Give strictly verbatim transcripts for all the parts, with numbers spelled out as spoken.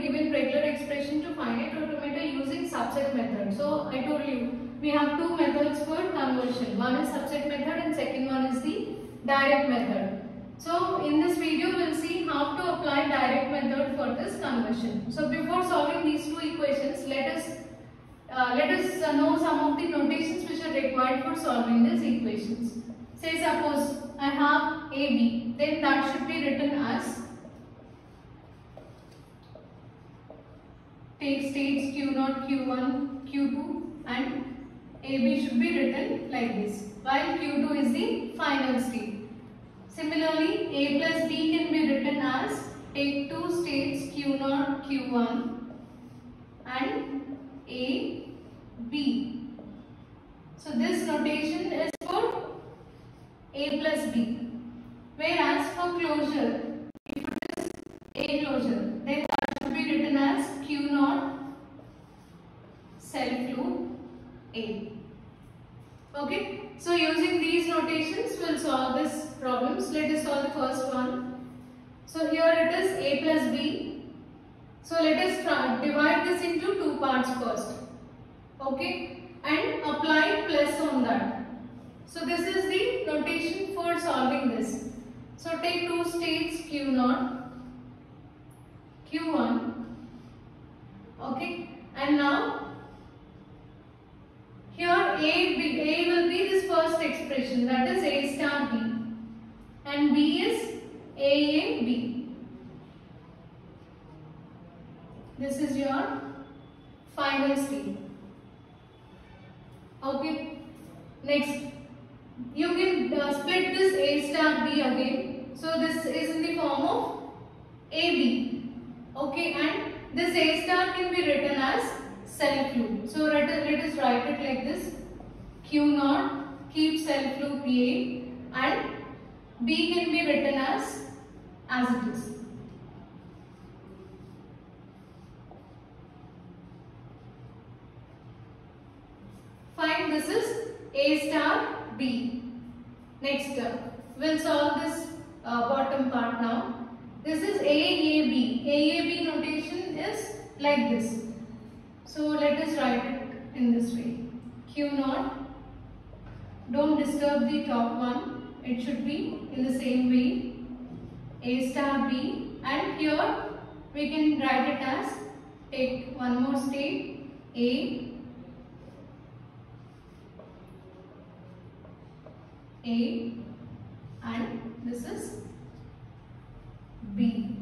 given regular expression to finite automata using subset method. So I told you we have two methods for conversion. One is subset method and second one is the direct method. So in this video we will see how to apply direct method for this conversion. So before solving these two equations, let us uh, let us uh, know some of the notations which are required for solving these equations. Say suppose I have A B, then that should be written as, take states Q zero, Q one, Q two, and A B should be written like this, while Q two is the final state. Similarly, A plus B can be written as, take two states Q zero, Q one and A, B. So this notation is for A plus B. Whereas for closure, if it is A closure, then that should be written as Q zero self loop A. Okay, so using these notations we will solve this problems. Let us solve the first one. So here it is A plus B. So let us try, divide this into two parts first. Okay, and apply plus on that. So this is the notation for solving this. So take two states Q zero, Q one. Okay, and now here A, B, A will be this first expression, that is A star B, and B is A A B. This is your final state. Okay. Next, you can uh, split this A star B again. So this is in the form of A B. Okay, and this A star can be written as self loop. So let us, let us write it like this. Q zero, keep self loop A, and B can be written as as it is. Fine, this is A star B. Next, uh, we'll solve this uh, bottom part now. This is A A B. A A B notation is like this. So let us write it in this way. Q zero, don't disturb the top one, it should be in the same way. A star B, and here we can write it as, take one more state, A, A, and this is B.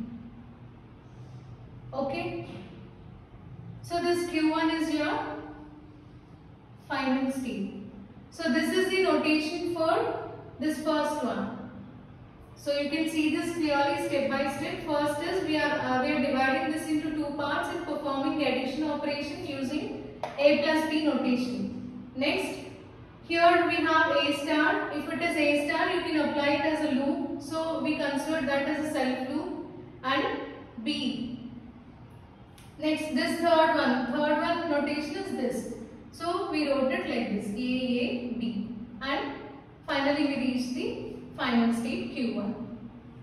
Okay. So this Q one is your final state. So this is the notation for this first one. So you can see this clearly step by step. First is we are uh, we are dividing this into two parts and performing the addition operation using A plus B notation. Next, here we have A star. If it is A star, you can apply it as a loop. So we consider that as a self loop, and B. Next, this third one, third one notation is this. So we wrote it like this, A, A, B, and finally we reach the final state Q one.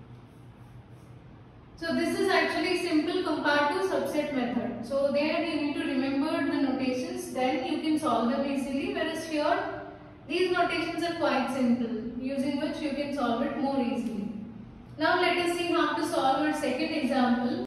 So this is actually simple compared to subset method. So there you need to remember the notations, then you can solve them easily, whereas here these notations are quite simple, using which you can solve it more easily. Now let us see how to solve our second example.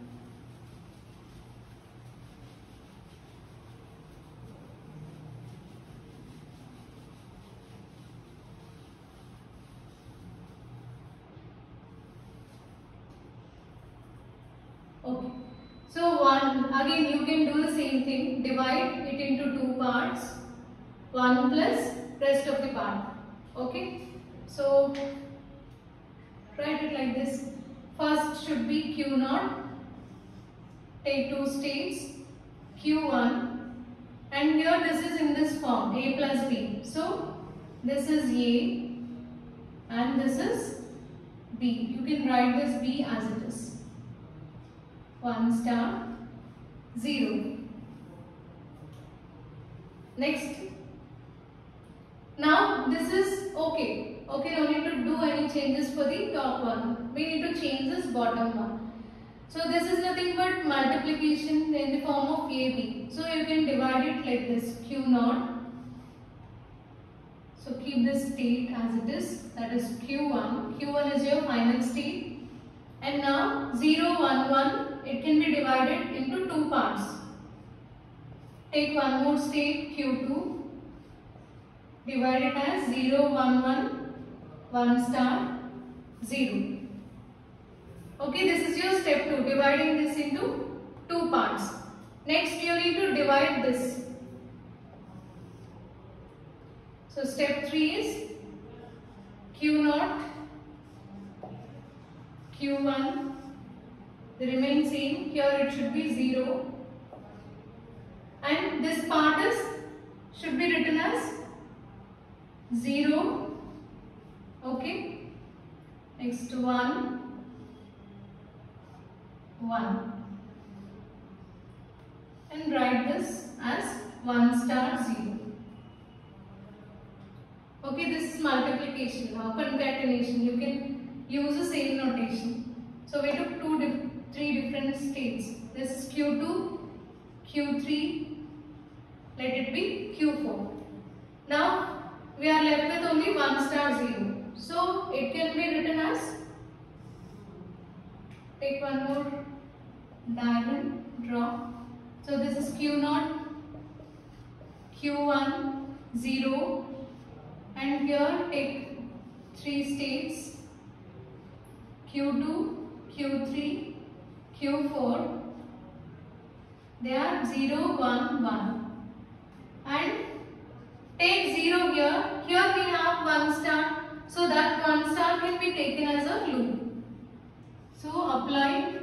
Okay, so one, again you can do the same thing, divide it into two parts, one plus rest of the part. Okay, so write it like this. First should be Q zero, take two states, Q one, and here this is in this form, A plus B. So this is A and this is B. You can write this B as it is. one star, zero. Next, now this is okay. Okay, no need to do any changes for the top one. We need to change this bottom one. So this is nothing but multiplication in the form of A B. So you can divide it like this, Q naught. So keep this state as it is, that is Q one. Q one is your final state. And now zero, one, one, it can be divided into two parts. Take one more state, Q two. Divide it as zero, one, one, one star, zero. Okay, this is your step two, dividing this into two parts. Next you need to divide this. So step three is Q naught, Q one, they remain same, here it should be zero, and this part is should be written as zero, okay, next one, one, and write this as one star zero. Okay, this is multiplication. Now concatenation, you can use the same notation. So we took two, dif three different states. This is Q two, Q three, let it be Q four. Now we are left with only one star zero. So it can be written as, take one more diagram, draw. So this is Q naught, Q one, zero, and here take three states, Q two, Q three, Q four, they are zero, one, one, and take zero here, here we have one star, so that one star can be taken as a loop. So apply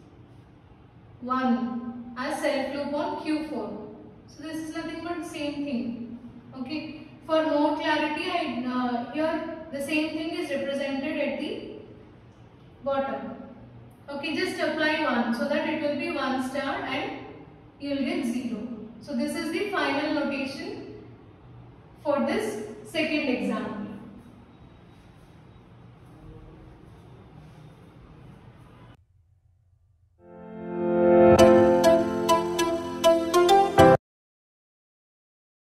one as self loop on Q four. So this is nothing but same thing, okay. For more clarity, I, uh, here the same thing is represented at the bottom. Okay, just apply one so that it will be one star and you will get zero. So this is the final notation for this second example.